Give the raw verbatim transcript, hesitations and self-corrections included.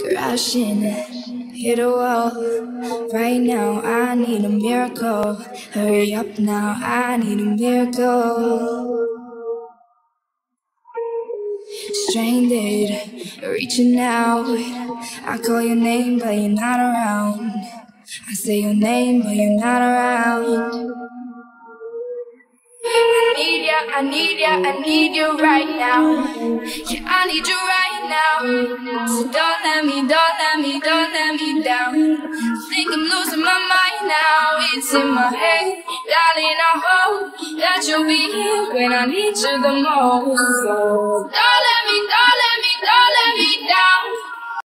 crashing, hit a wall. Right now, I need a miracle. Hurry up now, I need a miracle. Stranded, reaching out. I call your name, but you're not around. I say your name, but you're not around. I need ya, I need ya, I need you right now. Yeah, I need you right now. So don't let me, don't let me, don't let me down. I think I'm losing my mind now. It's in my head, darling. I hope that you'll be here when I need you the most. So don't let me, don't let me, don't let me down.